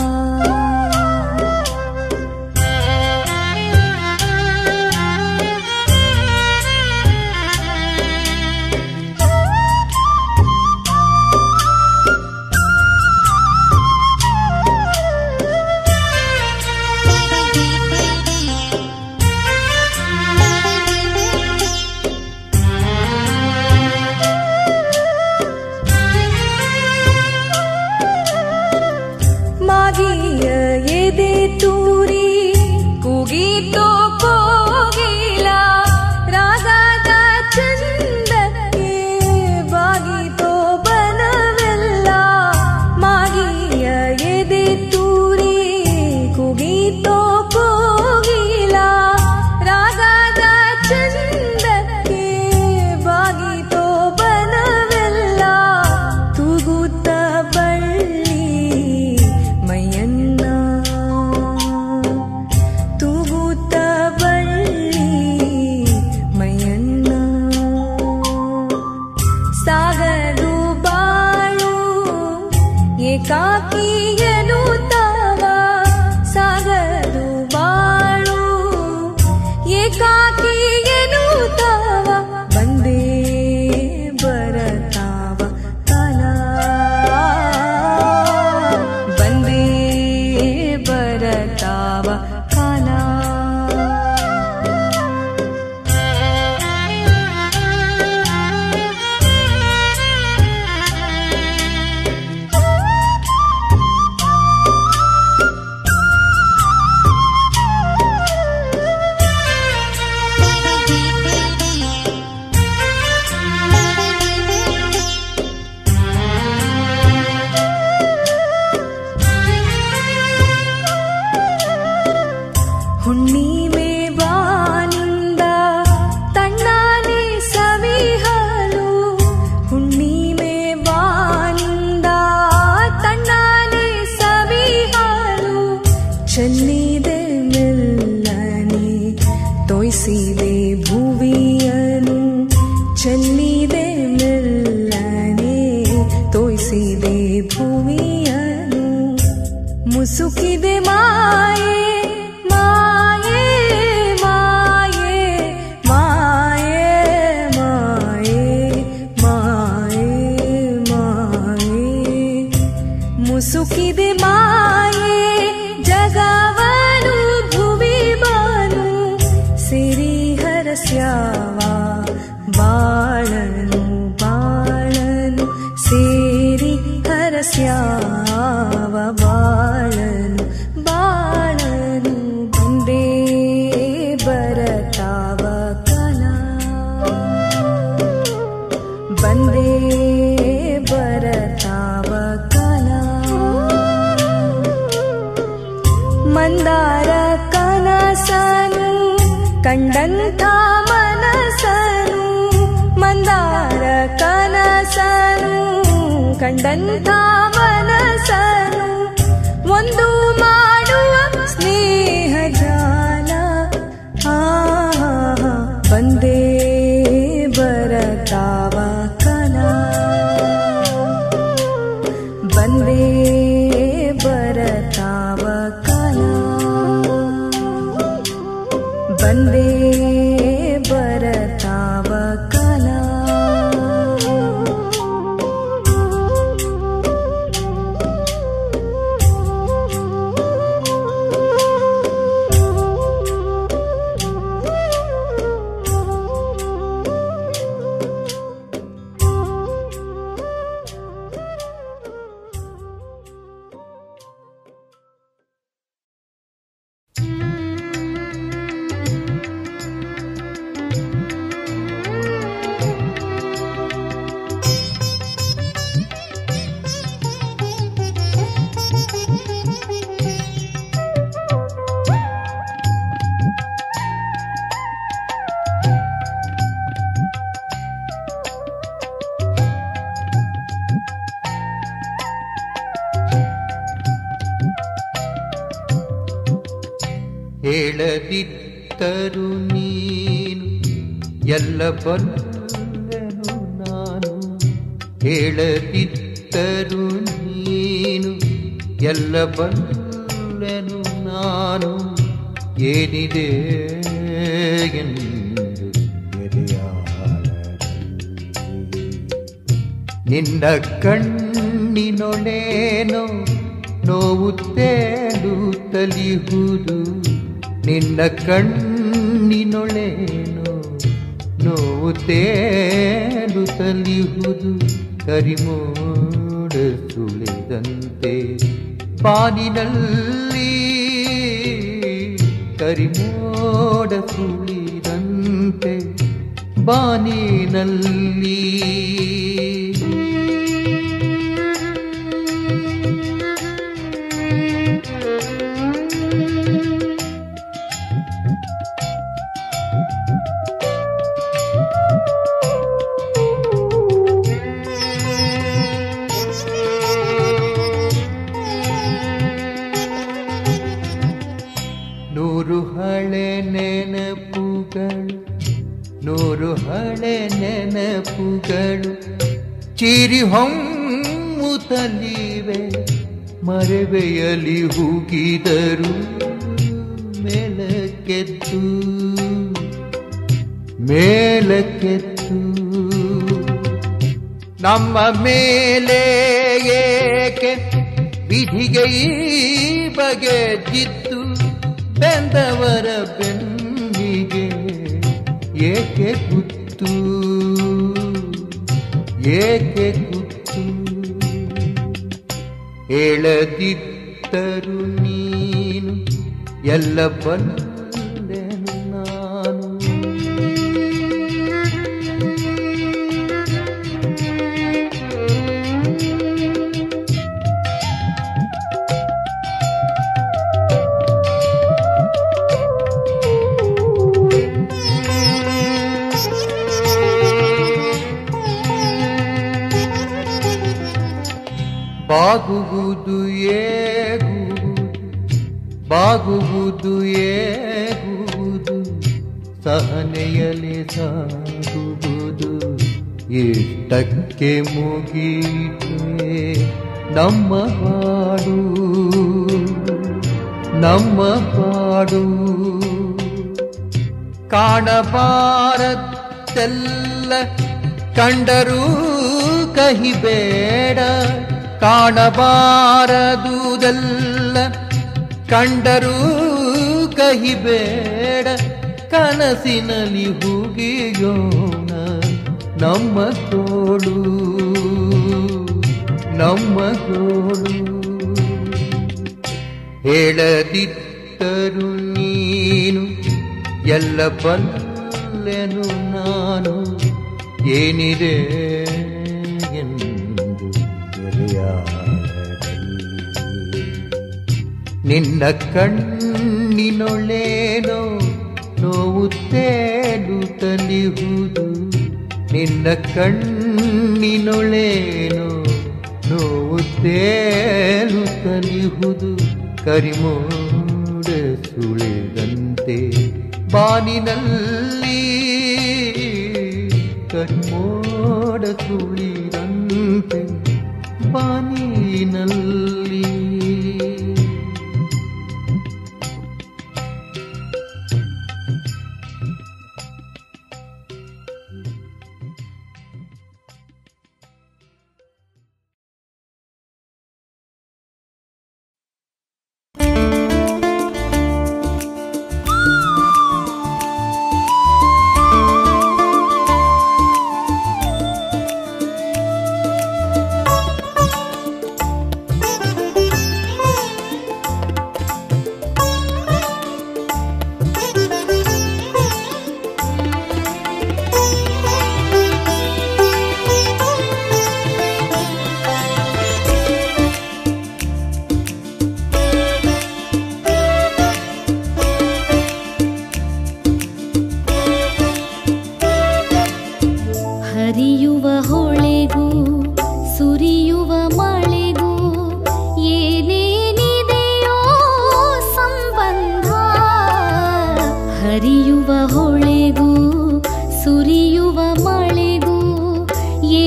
ಮಾಗಿಯ ಎದೆ ತೂರಿ ಕೂಗಿತೋ ಕೋಗಿಲ ರಾಗದ ಚಂದಕ್ಕೆ ಬಾಗಿತೋ ಬನವೆಲ್ಲ ಮಾಗಿಯ ಎದೆ ತೂರಿ ಕೂಗಿತೋ ಕೋಗಿಲ ರಾಗದ ಚಂದಕ್ಕೆ ಬಾಗಿತೋ ಬನವೆಲ್ಲ ತೂಗುತ್ತ ಬಳ್ಳಿ ಮೈಯನ್ನ ತೂಗುತ್ತ ಬಳ್ಳಿ ಮೈಯನ್ನ ಸಾಗದು ಬಾಳು ಏಕಾಕಿಯನು ತಾವ ಸಾಗದು ಬಾಳು ಏಕಾಕಿಯನು ತಾವ ಬಂದೇ ಬರತಾವ ಕಾಲ ಬಂದೇ ಬರತಾವ ಕಾಲ ಹುಣ್ಣಿಮೆ ಬಾನಿಂದ ತಣ್ಣನೆ ಸವಿಹಾಲು ಹುಣ್ಣಿಮೆ ಬಾನಿಂದ ತಣ್ಣನೆ ಸವಿಹಾಲು ಚೆಲ್ಲಿದೆ ಮೆಲ್ಲನೆ ತೋಯಿಸಿದೆ ಭುವಿಯನು ಚೆಲ್ಲಿದೆ ಮೆಲ್ಲನೆ ತೋಯಿಸಿದೆ ಭುವಿಯನು ಮುಸುಕಿದೆ ಮಾಯೆ ಮಾಯೆ ಮಾಯೆ ಮಾಯೆ ಮಾಯೆ ಮಾಯೆ ಮಾಯೆ ಮುಸುಕಿದೆ ಮಾಯೆ ಜಗವನು ಭುವಿ ಬಾನು ಸಿರಿ ಹರಸ್ಯಾವ ಬಾಳನು ಬಾಳನು ಸೇರಿ ಹರಸ್ಯಾವ ಬಾಳನು ಬಾಳನು ಬಂದೇ ಬರತಾವ ಕಲ ಬಂದೇ ಬರತಾವ ಕಲ ಮಂದಾರ ಕನಸನು ಕಂಡಂಥ ಮನಸನು ಮಂದಾರ ಕನಸನು ಕಂಡಂಥ ಮನಸನು ಒಂದು ಮಾಡುವ ಸ್ನೇಹ ಜಾಲ ಆ ಬಂದೇ ಬರತಾವ ಕಲ ಬಂದೇ ಬರತಾವ ಕಲ ಬಂದೇ ಬರತಾವ ಕಲ ಹೇಳದಿದ್ದರು ನೀನು ಎಲ್ಲ ಬಲ್ಲೆನು ನಾನು, ಹೇಳದಿದ್ದರು ನೀನು ಎಲ್ಲ ಬಲ್ಲೆನು ನಾನು, ಏನಿದೆ ಎಂದು ಎದೆಯಾಳದಲ್ಲಿ ನಿನ್ನ ಕಣ್ಣಿನೊಳೇನೋ ನೋವು ತೇಲುತ್ತಲಿಹುದು, ನಿನ್ನ ಕಣ್ಣಿನೊಳೇನೋ ನೋವು ತೇಲುತ್ತಲಿಹುದು, ಕರಿಮೋಡ ಸುಳಿದಂತೆ ಬಾನಿನಲ್ಲಿ, ಕರಿಮೋಡ ಸುಳಿದಂತೆ ಬಾನಿನಲ್ಲಿ. ನೂರು ಹಳೆ ನೆನಪುಗಳು, ನೂರು ಹಳೆ ನೆನಪುಗಳು ಚಿರಿ ಹೊಮ್ಮುತ್ತಲಿವೆ, ಮರೆವೆಯಲ್ಲಿ ಹೂಗಿದರು ಮೇಲಕ್ಕೆದ್ದು ಮೇಲಕ್ಕೆದ್ದು, ನಮ್ಮ ಮೇಲೆ ಏಕೆ ವಿಧಿಗೆ ಈ ಬಗೆದಿತ್ತು, ಬೆಂದವರ ಬೆನ್ನಿಗೆ ಏಕೆ ಗುತ್ತು, ಏಕೆ ಗುತ್ತು. ಹೇಳದಿದ್ದರು ನೀನು ಎಲ್ಲ ಬಲ್ಲೆನು ನಾನು, ಬಾಗುವುದು ಏಗುವುದು, ಬಾಗುವುದು ಏಗುವುದು, ಸಹನೆಯಲ್ಲಿ ಸಾಗುವುದು, ಇಷ್ಟಕ್ಕೆ ಮುಗೀತೆ ನಮ್ಮ ಬಾಡು, ನಮ್ಮ ಬಾಡು. ಕಾಣಬಾರದ್ದೆಲ್ಲ ಕಂಡರೂ ಕಹಿಬೇಡ, ಕಾಣಬಾರದುದೆಲ್ಲ ಕಂಡರೂ ಕಹಿಬೇಡ, ಕನಸಿನಲ್ಲಿ ಹುಗಿಯೋಣ ನಮ್ಮ ತೋಳು, ನಮ್ಮ ತೋಳು. ಹೇಳದಿದ್ದರು ನೀನು ಎಲ್ಲ ಬಲ್ಲೆನು ನಾನು, ಏನಿದೆ ಎಂದು ನಿನ್ನ ಕಣ್ಣಿನೊಳೇನೋ ನೋವು ತೇಲುತ್ತಲಿಹುದು, ನಿನ್ನ ಕಣ್ಣಿನೊಳೇನೋ ನೋವು ತೇಲುತ್ತಲಿಹುದು, ಕರಿಮೋಡ ಸುಳಿದಂತೆ ಬಾನಿನಲ್ಲಿ, ಕರಿಮೋಡ ಸುಳಿದಂತೆ ಬಾನಿನಲ್ಲಿ.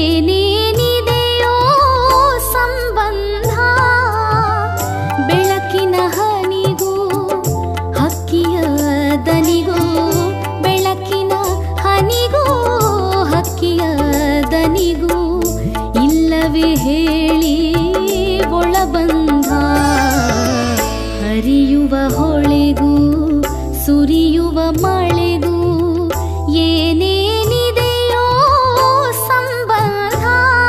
ಏನೇನಿದೆಯೋ ಸಂಬಂಧ ಬೆಳಕಿನ ಹನಿಗೂ ಹಕ್ಕಿಯ ದನಿಗೂ ಬೆಳಕಿನ ಹನಿಗೂ ಹಕ್ಕಿಯ ದನಿಗೂ ಇಲ್ಲವೇ ಹೇಳಿ ಒಳಬಂಧ ಹರಿಯುವ ಹೊಳೆಗೂ ಸುರಿಯುವ ಮಳೆಗೂ ಏನೇನಿದೆಯೋ ಸಂಬಂಧ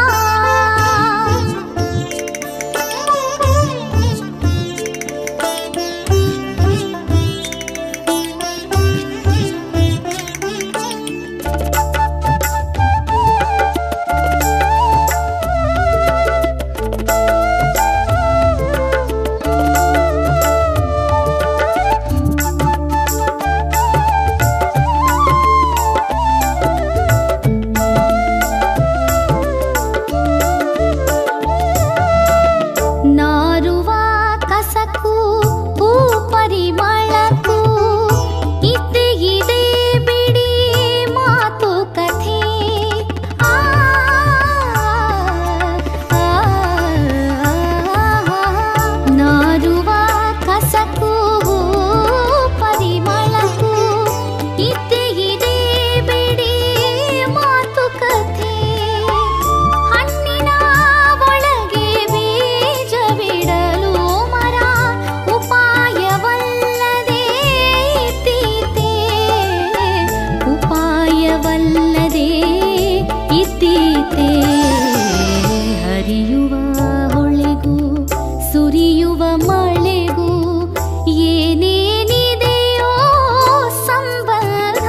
ನಾರುವ ಕಸಕ್ಕೂ ಹೂ ಪರಿಮಳಕ್ಕೂ ಇದ್ದೇ ಇದೆ ಬಿಡಿ ಮಾತು ಕಥೆ ಆ, ಆ, ನಾರುವ ಕಸಕ್ಕೂ ಹೂ ಪರಿಮಳಕ್ಕೂ ಇದ್ದೇ ಇದೆ ಬಿಡಿ ಮಾತು ಕಥೆ ಹಣ್ಣಿನ ಒಳಗೆ ಬೀಜವಿಡಲು ಮರ ಉಪಾಯವಲ್ಲದೆ ಇದ್ದೀತೆ ಉಪಾಯವಲ್ಲದೆ ಇದ್ದೀತೆ ಹರಿಯುವ ಹೊಳೆಗೂ ಸುರಿಯುವ ಮಳೆಗೂ ಏನೇನಿದೆಯೋ ಸಂಬಂಧ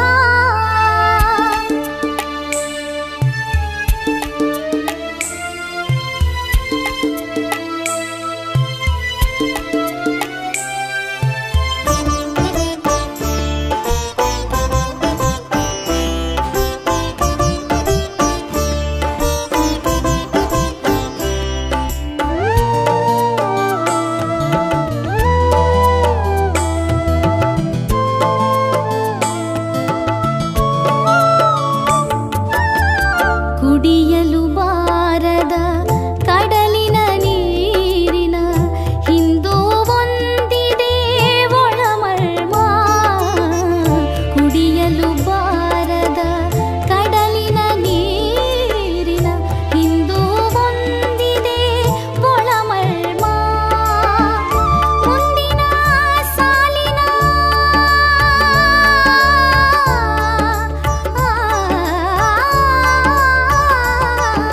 ಕುಡಿಯಲು ಬಾರದ ಕಡಲಿನ ನೀರಿನ ಹಿಂದೂ ಒಂದಿದೆ ಒಳಮರ್ಮ ಕುಡಿಯಲು ಬಾರದ ಕಡಲಿನ ನೀರಿನ ಹಿಂದೂ ಒಂದಿದೆ ಒಳಮರ್ಮ ಮುಂದಿನ ಸಾಲಿನ ಆ,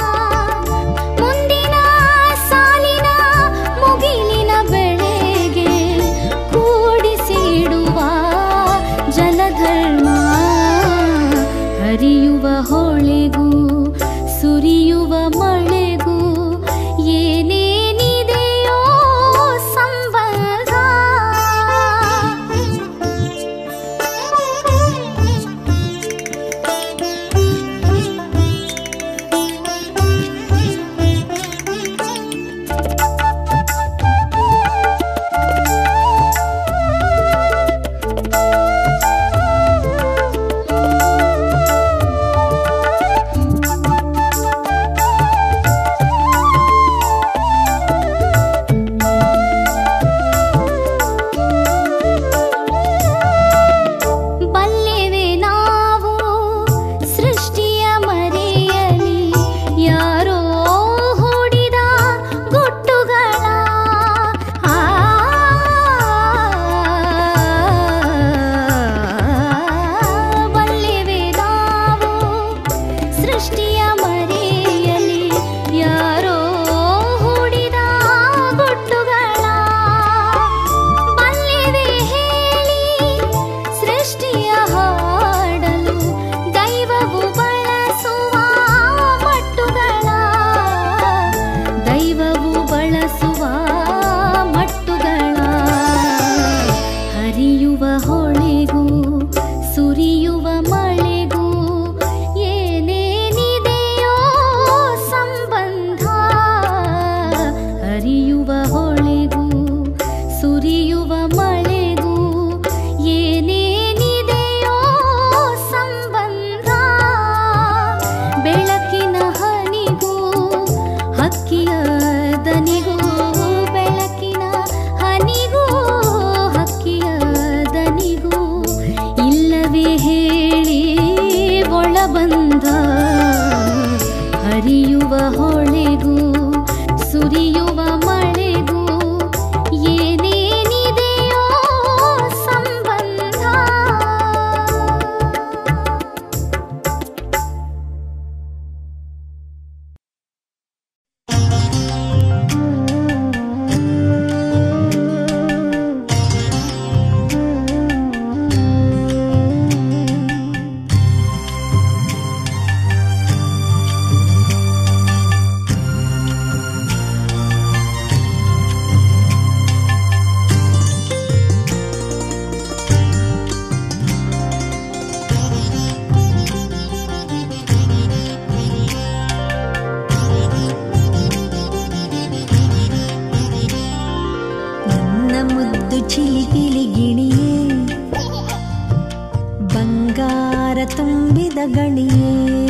ಗಣಿಯೇ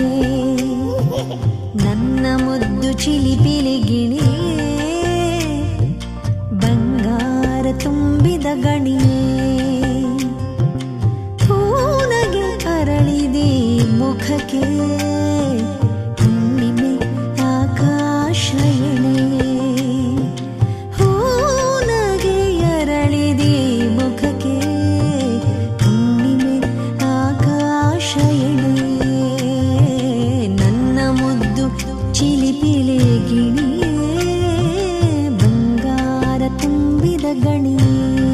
ನನ್ನ ಮುದ್ದು ಚಿಲಿಪಿಲಿ ಗಿಣಿಯೇ ಬಂಗಾರ ತುಂಬಿದ ಗಣಿಯೇ ಹೂನಗೆ ಅರಳಿದೆ ಮುಖಕ್ಕೆ ಹುಣ್ಣಿಮೆ ಆಕಾಶ ಎಣೆಯೇ ಹೂನಗೆ ಅರಳಿದೆ ಮುಖಕ್ಕೆ ಹುಣ್ಣಿಮೆ ಆಕಾಶ ಎಣೆಯೇ ನನ್ನ ಮುದ್ದು ಚಿಲಿಪಿಲಿ ಗಿಣಿಯೇ ಬಂಗಾರ ತುಂಬಿದ ಗಣಿಯೇ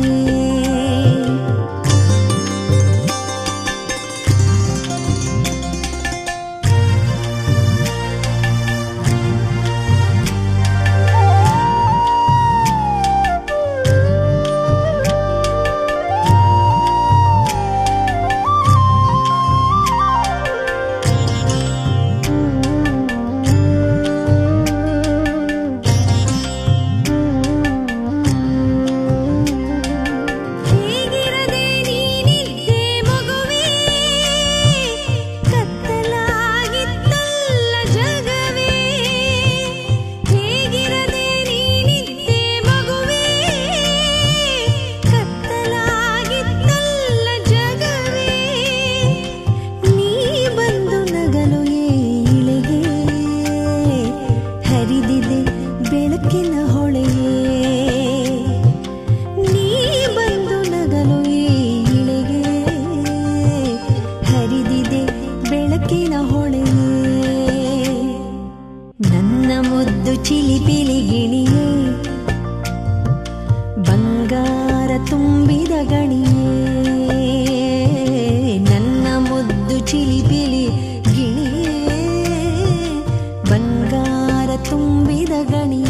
ಬೆಳಕಿನ ಹೊಳೆಯೇ ನೀ ಬಂದು ನಗಲು ಇಳೆಗೆ ಹರಿದಿದೆ ಬೆಳಕಿನ ಹೊಳೆಯೇ ನನ್ನ ಮುದ್ದು ಚಿಲಿಪಿಲಿ ಗಿಣಿಯೇ ಬಂಗಾರ ತುಂಬಿದ ಗಣಿಯೇ ನನ್ನ ಮುದ್ದು ಚಿಲಿಪಿಲಿ ಗಿಣಿಯೇ ಬಂಗಾರ ತುಂಬಿದ ಗಣಿಯೇ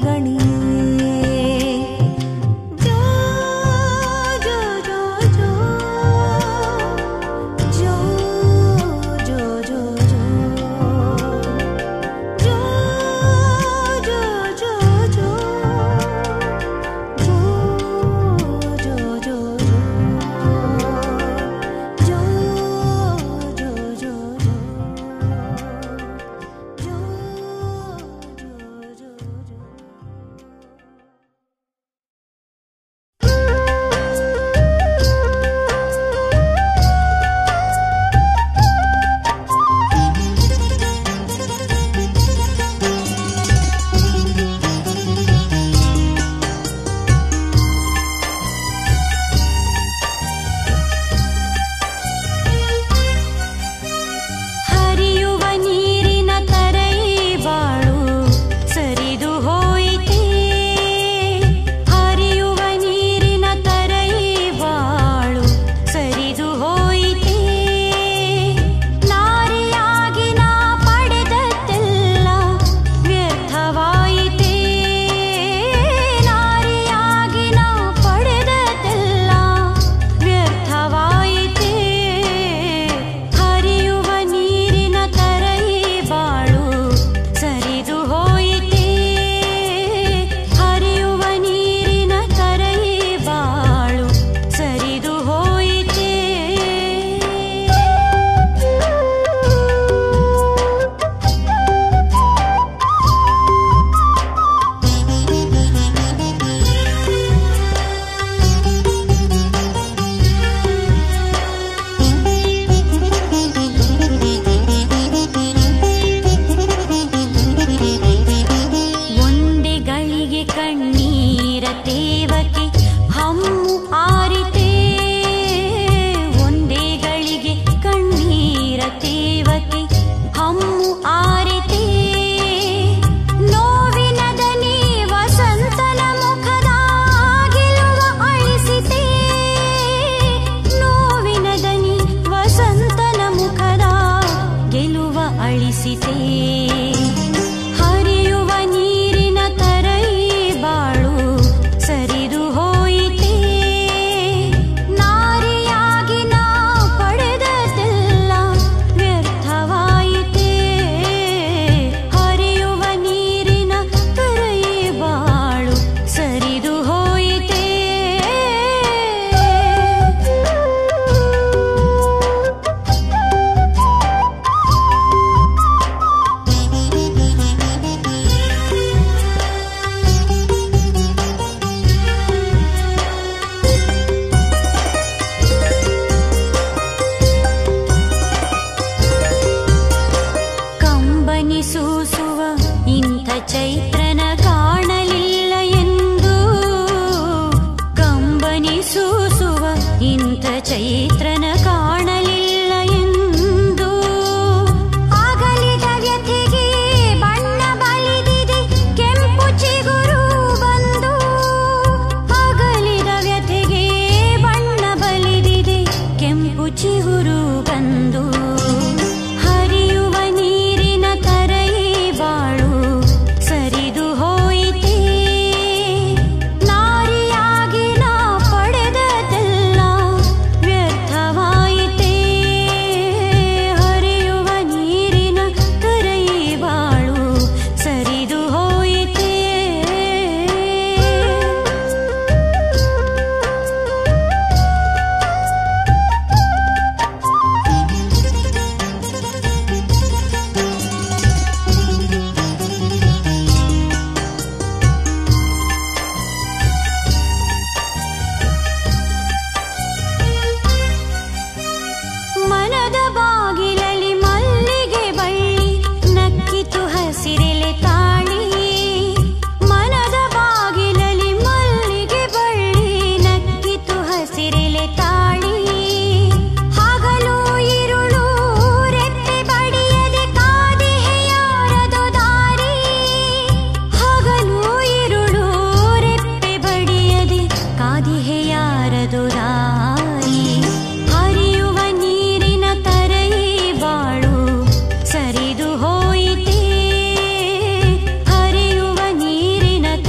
ತರೈ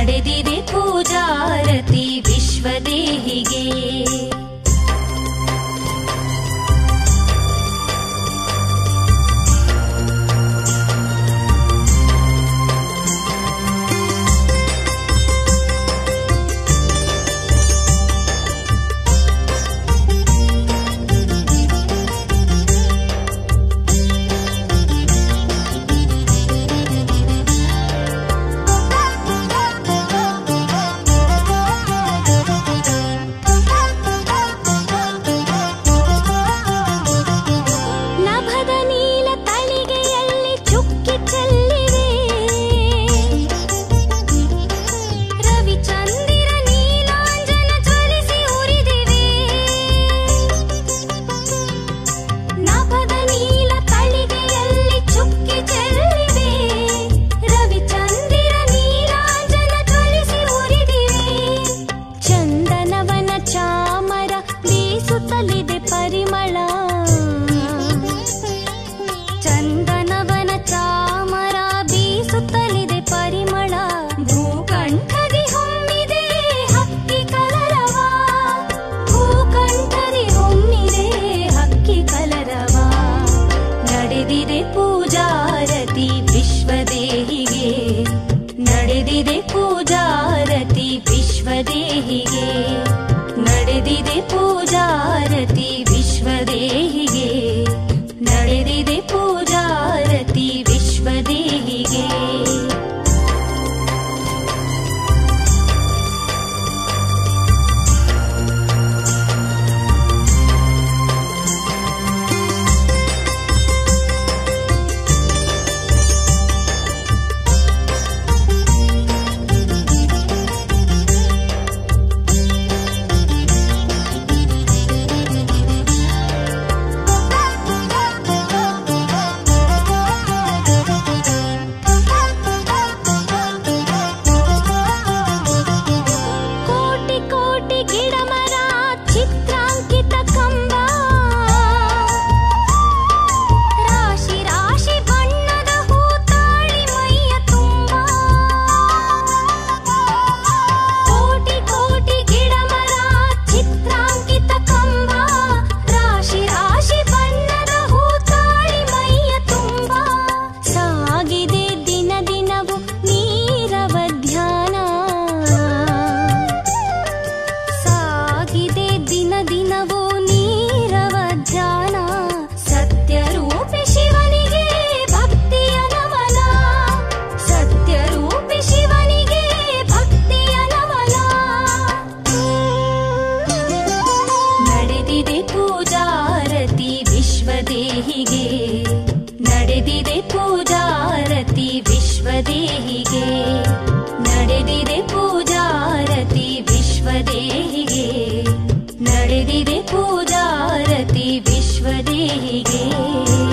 ನಡೆದಿದೆ ಪೂಜಾರತಿ ವಿಶ್ವದೇಹಿಗೆ. ನಡೆದಿದೆ ಪೂಜಾರತಿ ವಿಶ್ವದೇಹಿಗೆ, ನಡೆದಿದೆ ಪೂಜಾರತಿ ವಿಶ್ವದೇಹಿಗೆ. ನಡೆದಿದೆ ಪೂಜಾರತಿ ವಿಶ್ವದೇಹಿಗೆ, ನಡೆದಿದೆ ಪೂಜಾರತಿ ವಿಶ್ವದೇಹಿಗೆ, ನಡೆದಿದೆ ಪೂಜಾರತಿ ವಿಶ್ವದೇಹಿಗೆ.